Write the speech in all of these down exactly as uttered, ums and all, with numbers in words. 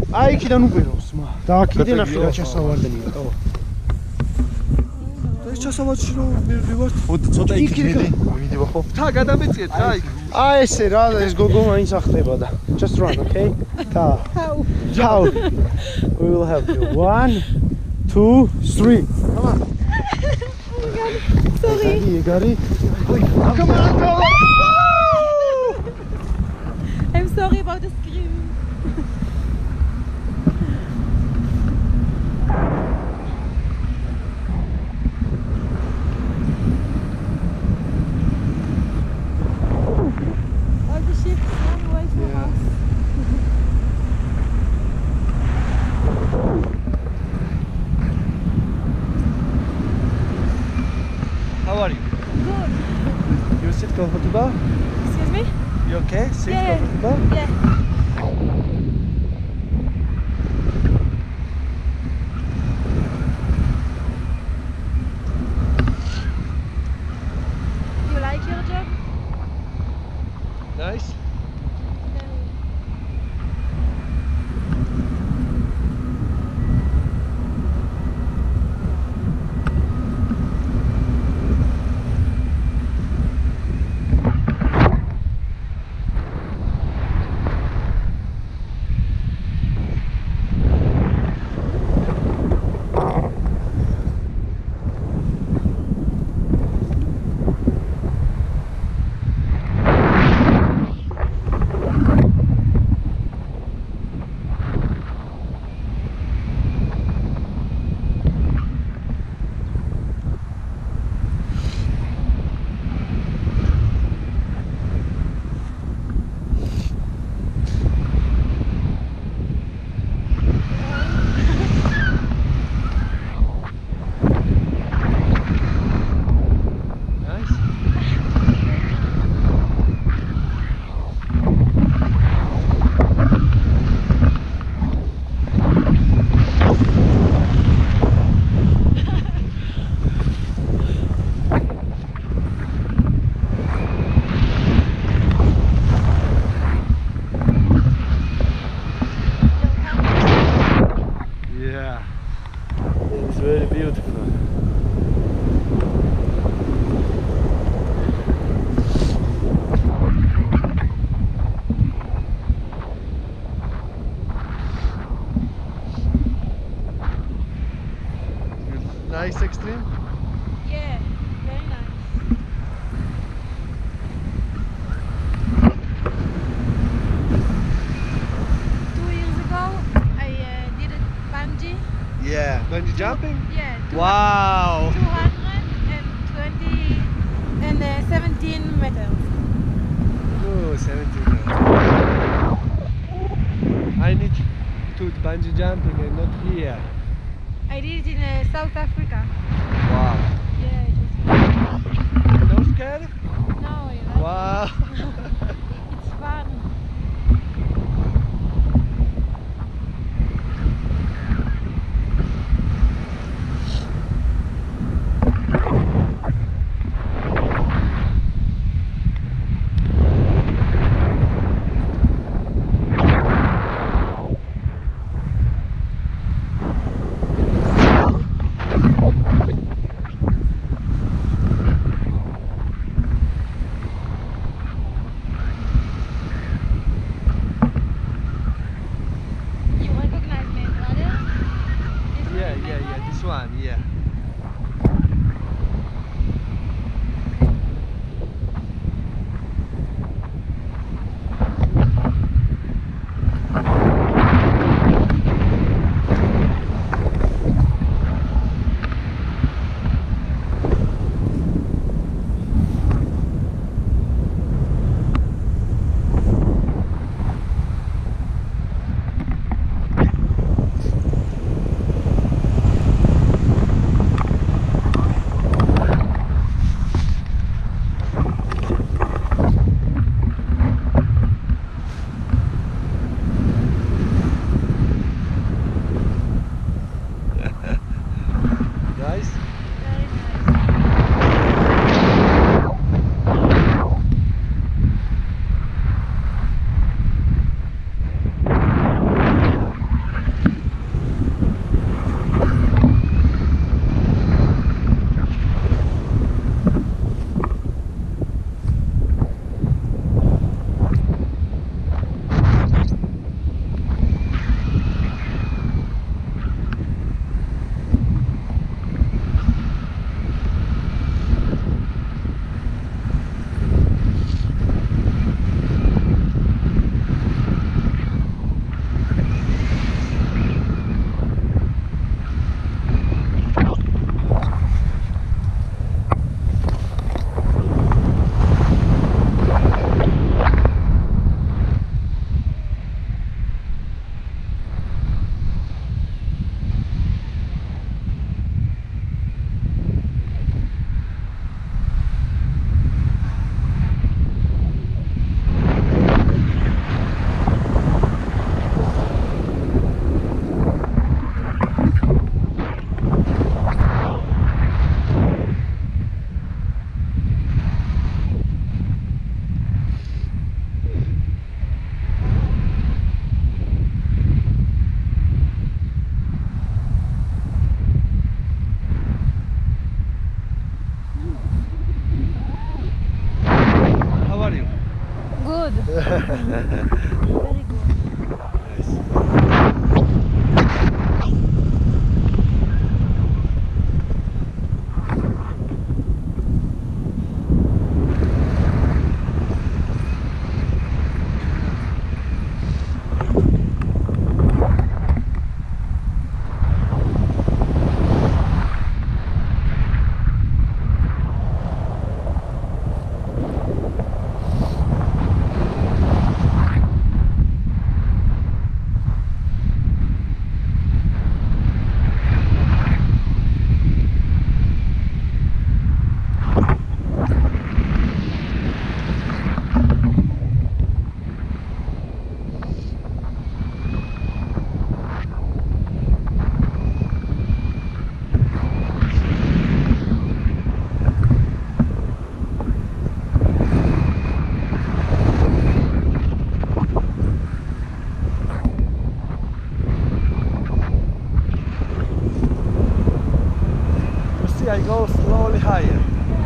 აი იქიდან უპიროს მა და აქიდან ახლა ჩასავარდნია ხო და ის ჩასავარდში რომ მივდივართ ცოტა იქ მიდი მივიდივა ხო თა გადამეწიეთ რა იქ აი ესე რა ეს გოგო მაინც ახტება და just run okay თა how we will help you one two three come on Sorry. Gary, come on, go! I'm sorry about the scream. All the ships run away from Yeah. us. How are you? Good. You sit comfortable? Excuse me? You okay? Sit Yeah. comfortable? Yeah. You like your job? Nice. Very beautiful. Nice extreme? Yeah, very nice. Two years ago, I uh, did a bungee. Yeah. Bungee jumping? Yeah. two- Wow. two hundred twenty and uh, seventeen meters. Oh, seventeen. I need to bungee jumping and not here. I did it in uh, South Africa. Wow. Yeah, it was No scared? fun. No, you know, Wow. it's fun. You recognize my brother? This one Yeah, is my yeah, yeah. brother? This one, yeah. Very good. See, I go slowly higher.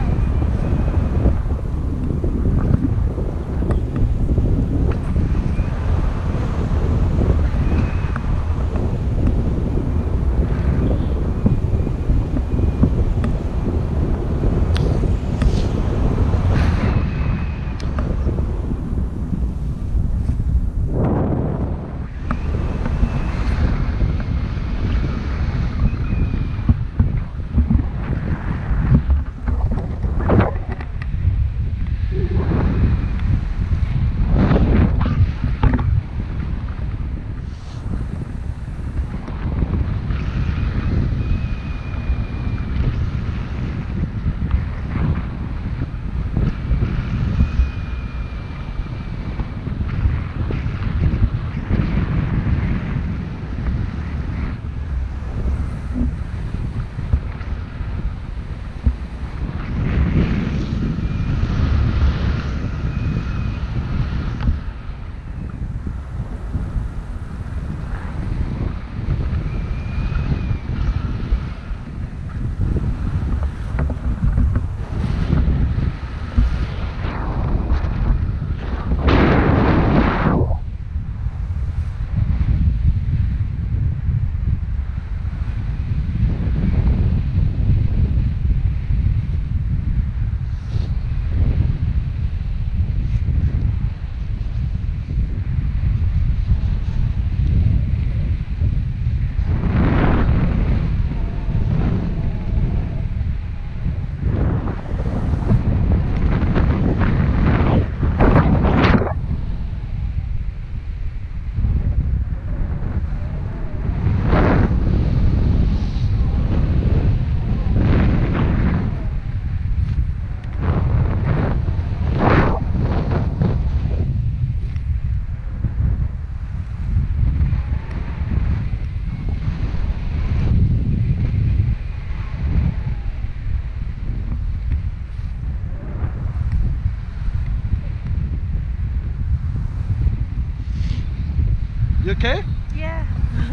You okay? Yeah.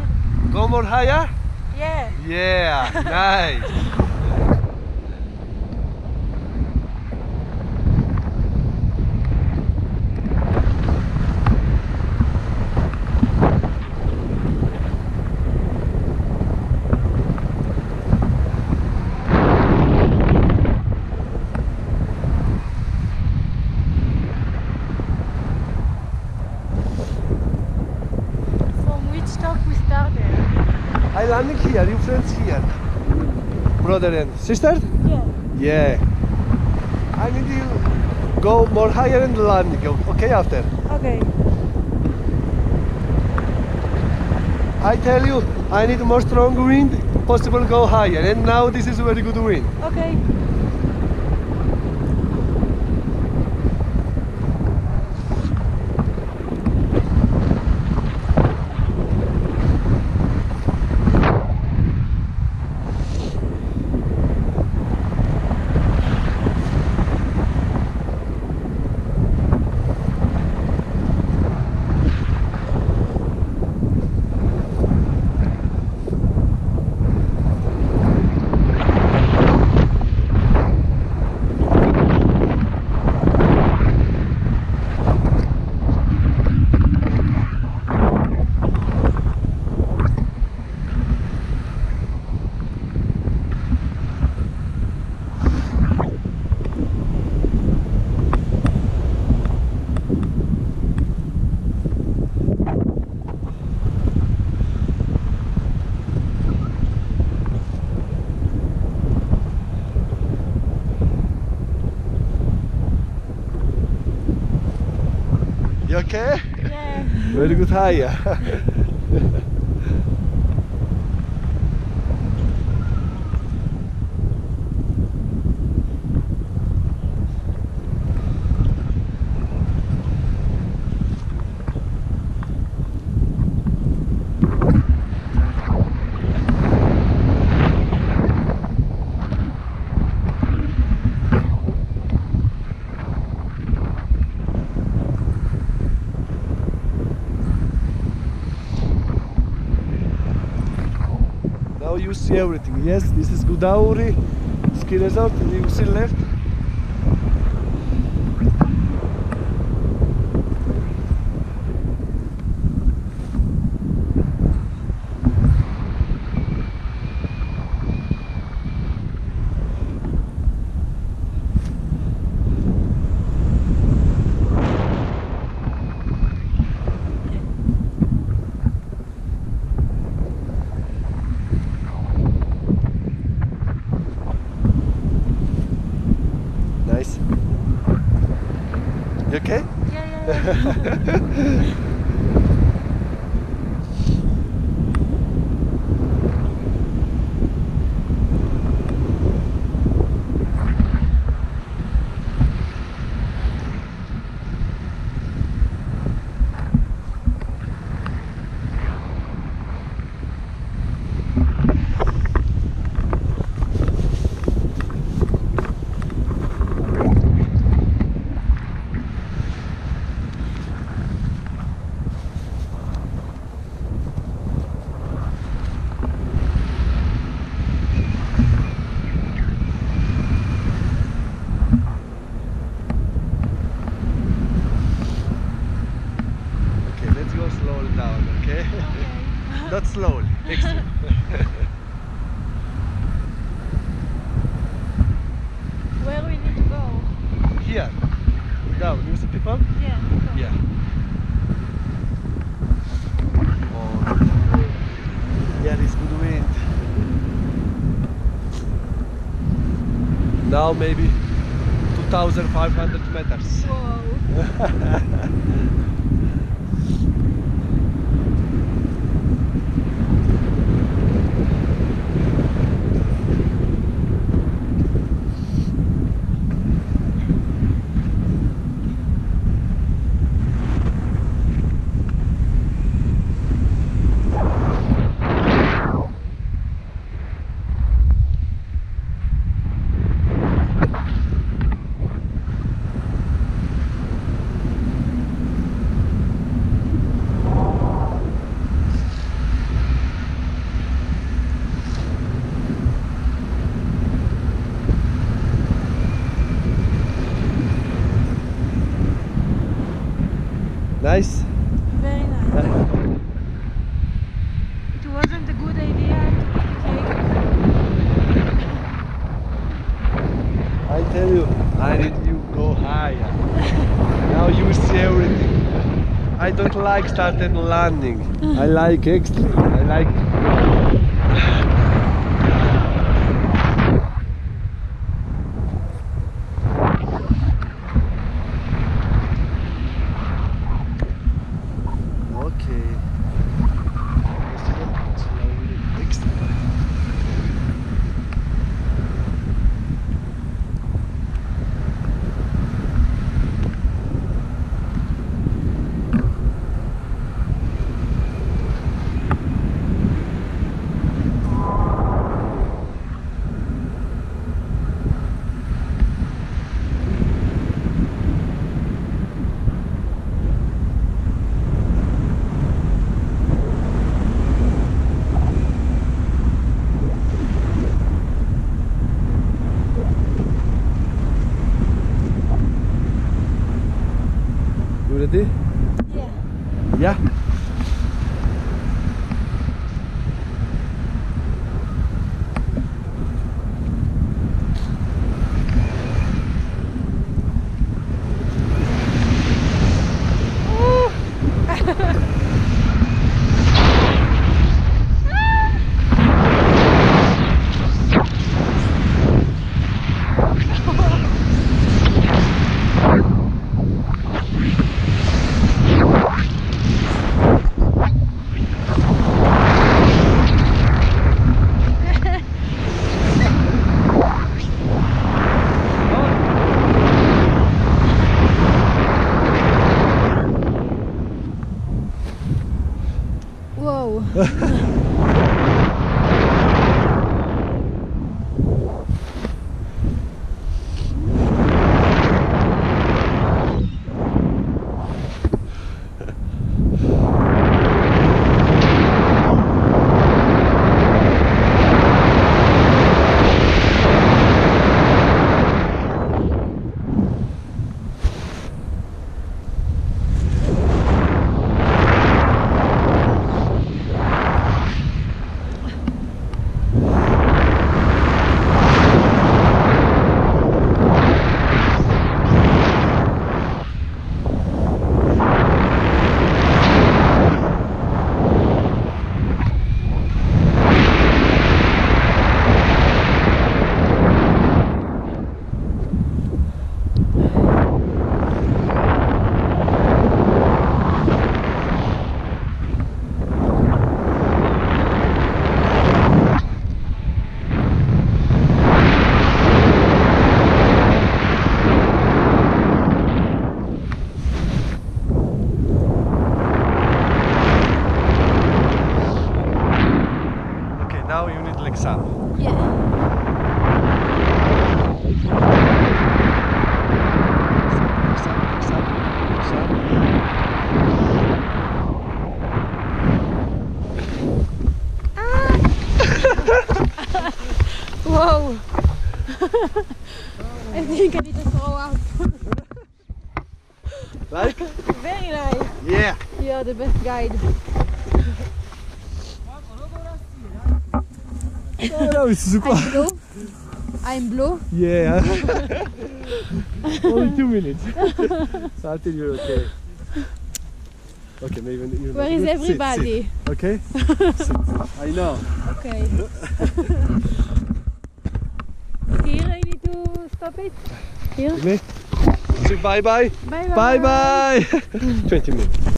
Go more higher? Yeah. Yeah, nice. From which stop we started? I landing here, you friends here. Brother and sister? Yeah. Yeah. I need you go more higher and landing, okay, after? Okay. I tell you, I need more strong wind, possible go higher, and now this is very good wind. Okay. okay? Yeah. Very good high. Now you see everything. Yes, this is Gudauri ski resort. You see left. Nice. You okay? Yeah, yeah, yeah. Okay, let's go slowly down, okay? Okay. Not slowly, extra. Where we need to go? Here, down. You see people? Yeah. go. Yeah. Oh, here is good wind. Now maybe two thousand five hundred meters. Whoa. Nice. Very nice. It wasn't a good idea to take. I tell you, I need you go higher. Now you see everything. I don't like start and landing. I like extreme. I like. Okay. Slowly, extreme. Whoa. Now you need like some. Yeah. Ah! Whoa! I think I need to throw up. Like? Very nice. Yeah. You're the best guide. Oh, no, it's super. I'm blue. I'm blue. Yeah. Only two minutes. So until you're okay. Okay, maybe you're Where not is good. everybody? Sit, sit. Okay? Sit. I know. Okay. Here I need to stop it. Here. Me? Say bye bye. Bye bye. Bye bye. twenty minutes.